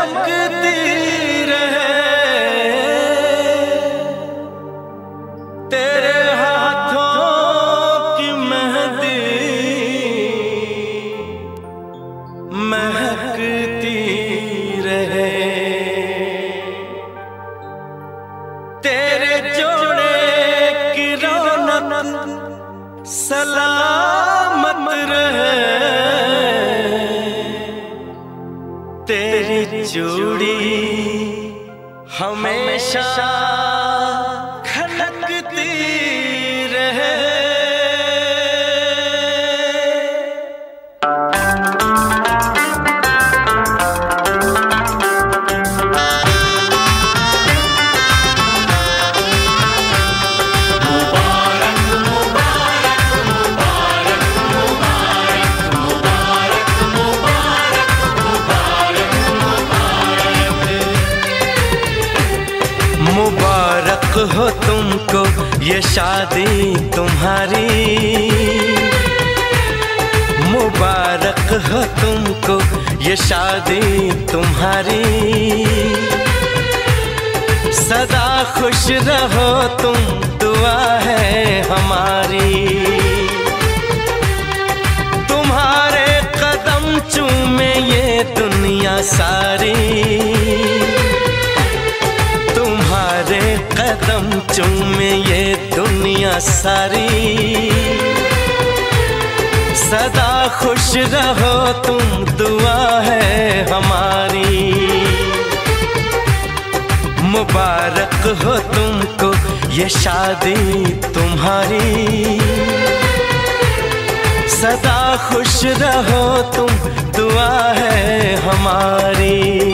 चमकती रहे तेरे हाथों की मेहंदी महकती रहे तेरे जोड़े की रौनक सलामत रहे तेरी चूड़ी हमेशा खनकती रहे। मुबारक हो तुमको ये शादी तुम्हारी, मुबारक हो तुमको ये शादी तुम्हारी। सदा खुश रहो तुम दुआ है हमारी। तुम्हारे कदम चूमे ये दुनिया सारी, तुम्हारे कदम चूमे ये दुनिया सारी। सदा खुश रहो तुम दुआ है हमारी। मुबारक हो तुमको ये शादी तुम्हारी। सदा खुश रहो तुम दुआ है हमारी।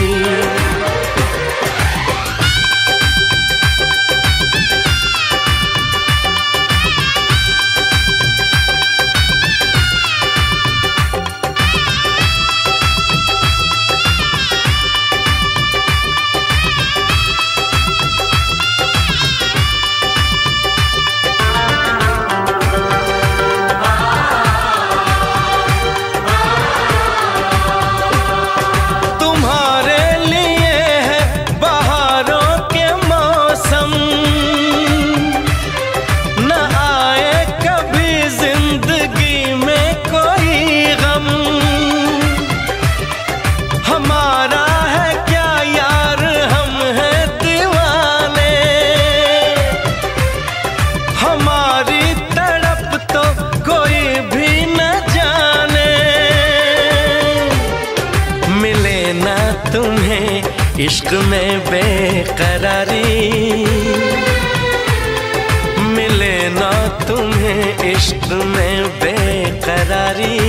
तुम्हें इश्क में बेकरारी, मिले ना तुम्हें इश्क में बेकरारी।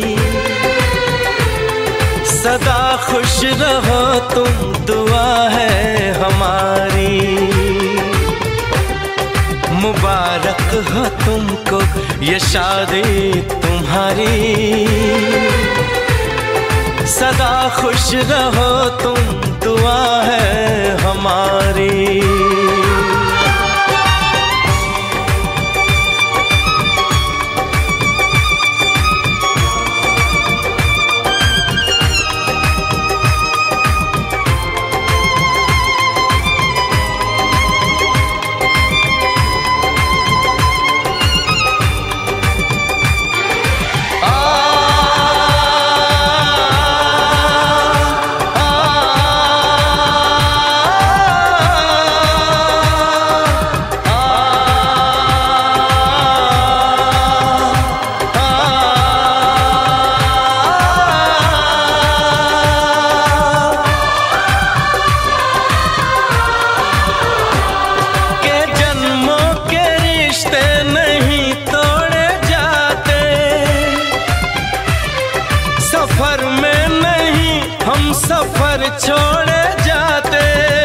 सदा खुश रहो तुम दुआ है हमारी। मुबारक हो तुमको ये शादी तुम्हारी। सदा खुश रहो तुम दुआ है हमारी। सफर में नहीं हम सफर छोड़े जाते,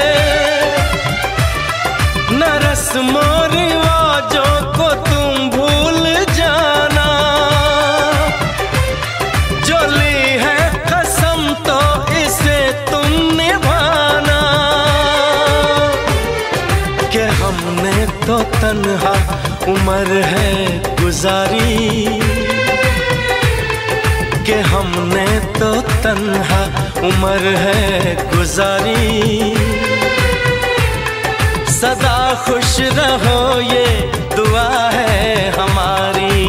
न रस्मों रिवाजों को तुम भूल जाना। जो ली है कसम तो इसे तुम निभाना। कि हमने तो तन्हा उम्र है गुजारी, कि हमने तो तन्हा उम्र है गुजारी। सदा खुश रहो ये दुआ है हमारी।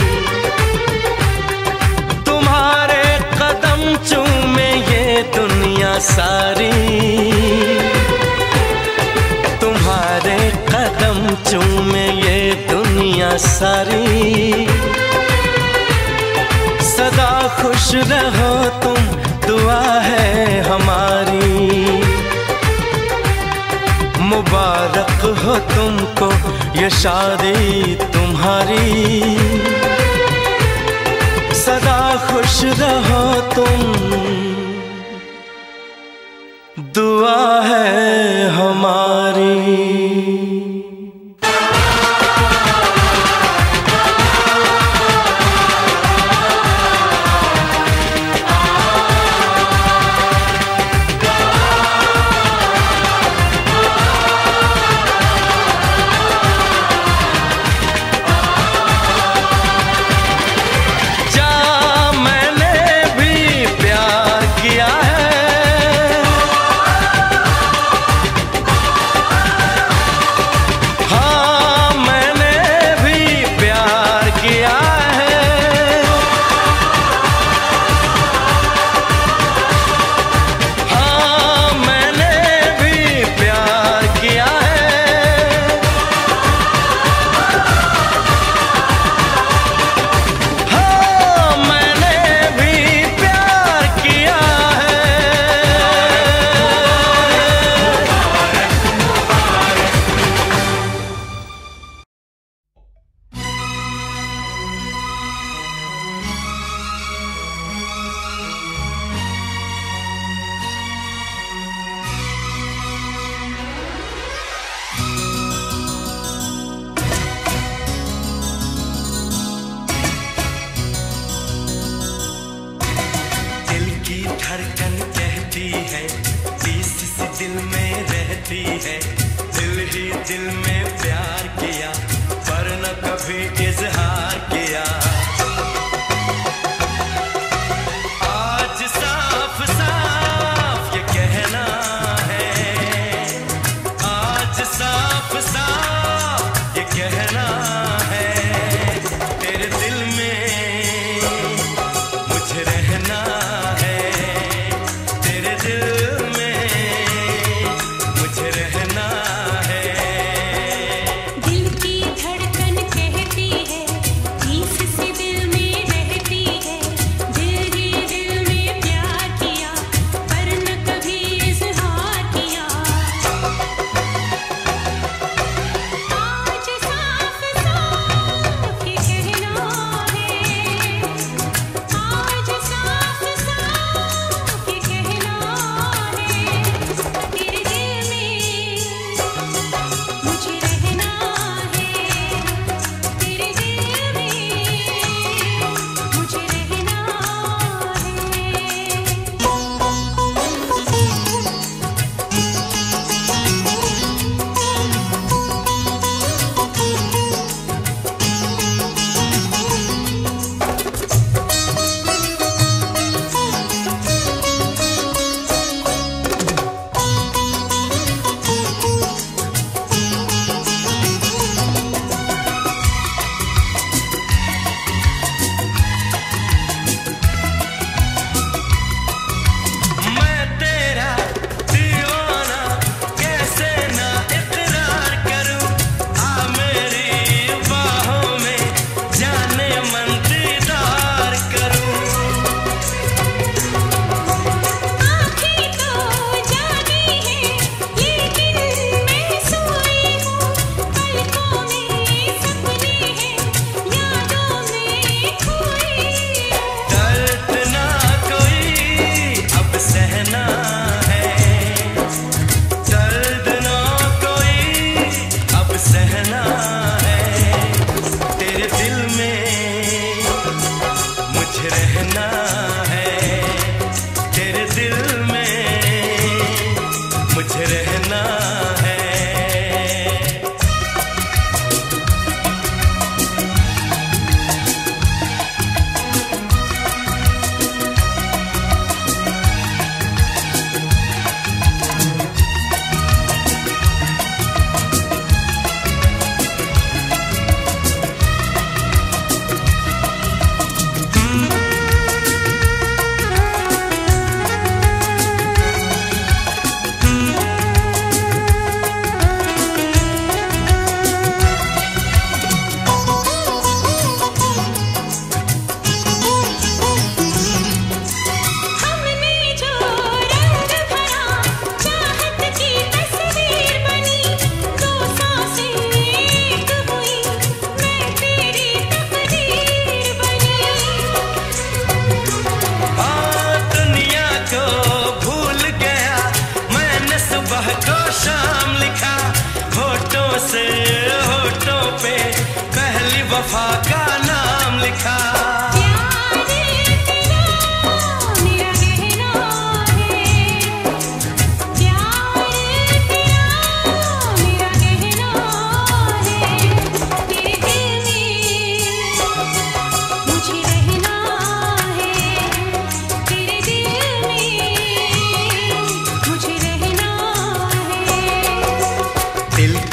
तुम्हारे कदम चूमे ये दुनिया सारी। तुम्हारे कदम चूमे ये दुनिया सारी। सदा खुश रहो तुम दुआ है हमारी। मुबारक हो तुमको ये शादी तुम्हारी। सदा खुश रहो तुम दुआ है हमारी।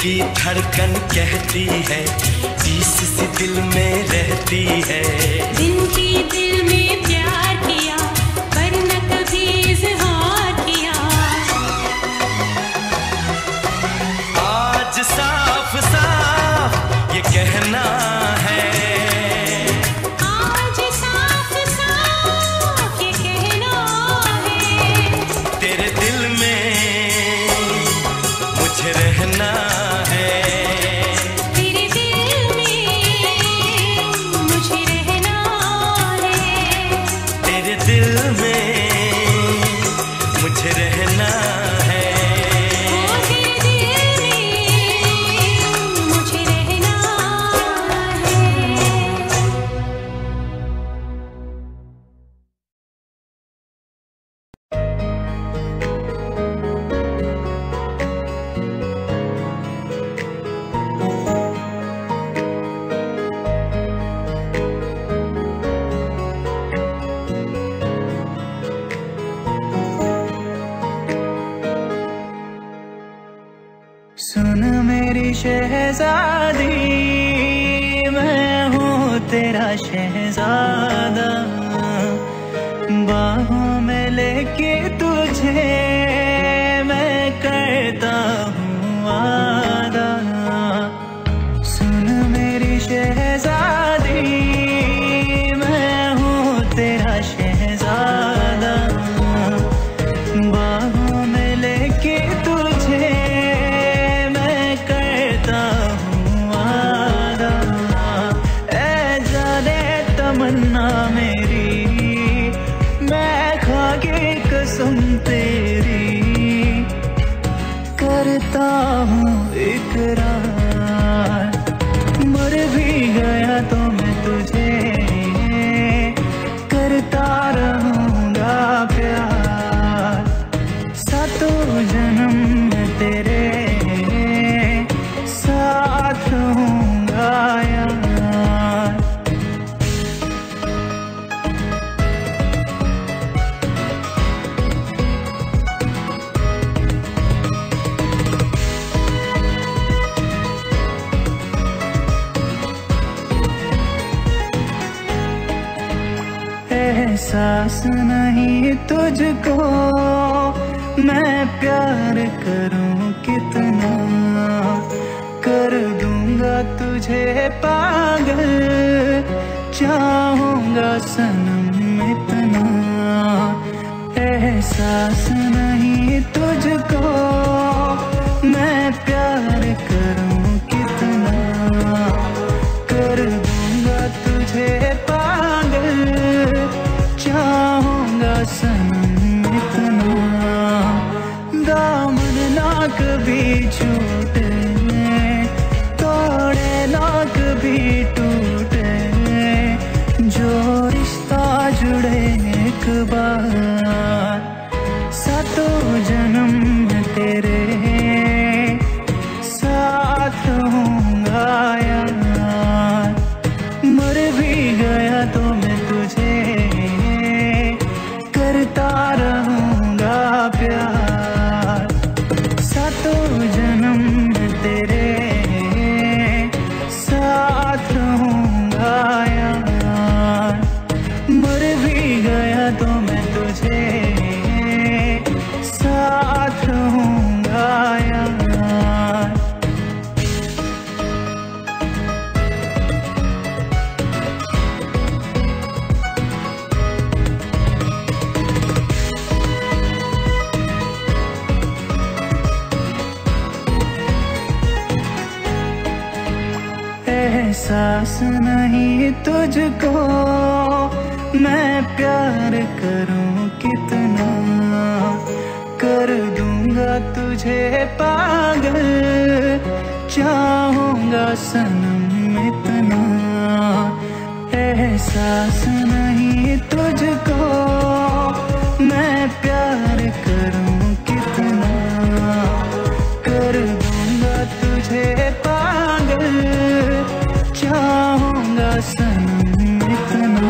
की धड़कन कहती है, इस सी दिल में रहती है। दिन की दिल में प्यार किया पर न कभी इज़हार किया। आज साफ साफ ये कहना है, आज साफ साफ ये कहना है, तेरे दिल में मुझे रहना है। तेरे दिल में मुझे रहना है, तेरे दिल में मुझे रहना है। ओ तेरे दिल में मुझे रहना है। सुन मेरी शहजादी, मैं हूँ तेरा शहजादा। बाहों में लेके तुझे मैं करता हूँ वादा। सुन मेरी शहजादी, मैं हूँ तेरा शहजादा। बाहों में लेके तुझे तमन्ना मेरी, मैं खाके कसम तेरी करता हूँ इकरार। मर भी गया तो मैं तुझे करता रहूँगा प्यार। सातों जन्म में तेरे साथ रहूँगा यार। एहसास नहीं तुझको मैं प्यार करूं कितना, कर दूंगा तुझे पागल, चाहूंगा सनम इतना। एहसास नहीं तुझको मैं प्यार करूं कितना, कर दूंगा तुझे पागल, चाहूंगा सनम इतना। दामन ना कभी छूटे, तोड़े ना कभी टूटे, जो रिश्ता जुड़े एक बार। सातों जन्म में तेरे साथ रहूंगा यार। मर भी गया तो मैं तुझे करता रहूंगा प्यार। सातों जन्म में तेरे साथ रहूंगा यार। मर भी गया तो मैं तुझे साथ रहूंगा यार। एहसास नहीं तुझको मैं प्यार करूं कितना, कर दूंगा तुझे पागल, चाहूंगा सनम इतना। एहसास नहीं तुझको मैं प्यार करूं कितना, कर दूंगा तुझे पागल, चाहूंगा सनम इतना।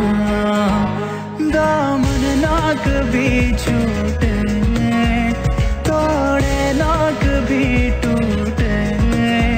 दामन ना कभी छूटे, तोड़े ना कभी टूटे,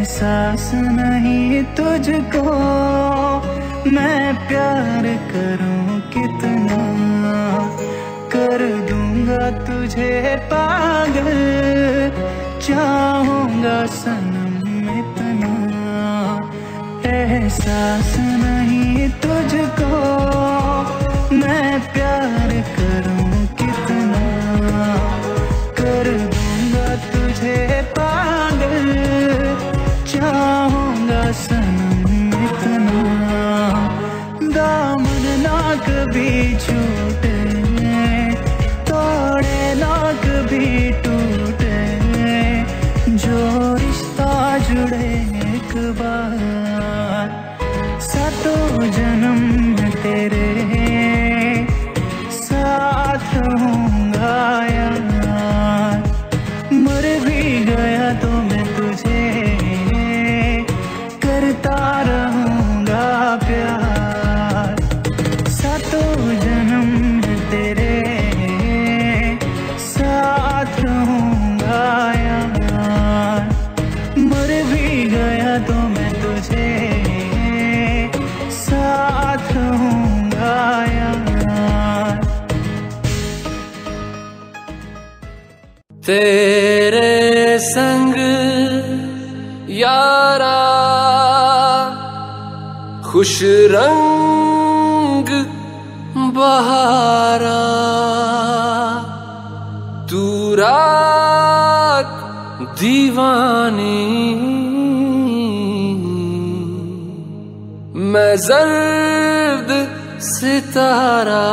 एहसास नहीं तुझको मैं प्यार करूं कितना, कर दूंगा तुझे पागल, चाहूंगा सनम इतना। एहसास नहीं तुझको मैं प्यार करूं कितना, कर दूंगा तुझे पागल, चाहूंगा सनम इतना। दामन ना कभी छूटे, तोड़े ना कभी टूटे, जो रिश्ता जुड़े एक बार, सातों जन्म तेरे साथ रहूंगा यार। मर भी गया तो मैं तुझे करता रहूंगा प्यार, सातों जन्म तेरे साथ रहूंगा यार। मर भी गया तो मैं तुझे साथ रहूंगा यार। तेरे संग यारा खुश रंग बहारा, तू रात दीवानी, मैं जर्द सितारा।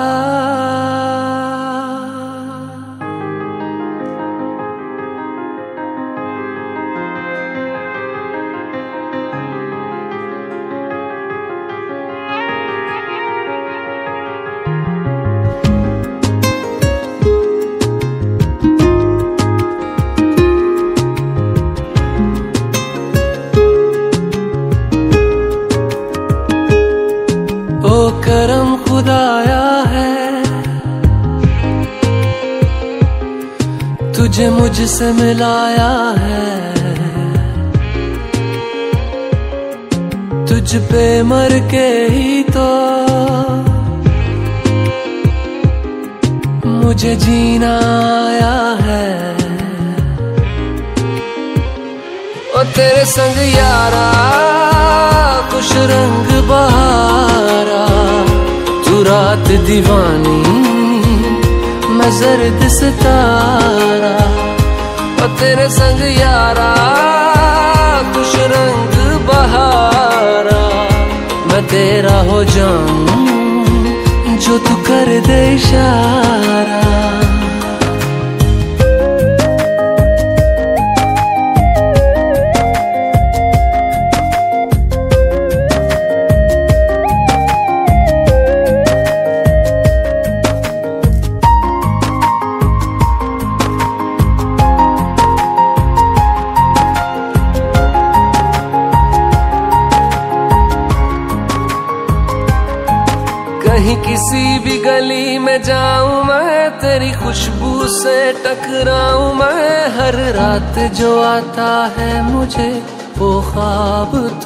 ओ करम खुदाया है, तुझे मुझसे मिलाया है, तुझ पे मर के ही तो मुझे जीना आया है। ओ तेरे संग यारा खुश रंग बहारा, तू रात दीवानी, मैं जर्द सितारा। ओ तेरे संग यारा खुश रंग बहारा, मैं तेरा हो जाऊं जो तू कर दे इशारा। कहीं किसी भी गली में जाऊं मैं, तेरी खुशबू से टकराऊं मैं, हर रात जो आता है मुझे वो ख्वाब